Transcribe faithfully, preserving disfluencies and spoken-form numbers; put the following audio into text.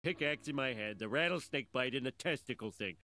Pickaxe in my hand, the rattlesnake bite, and the testicle thing.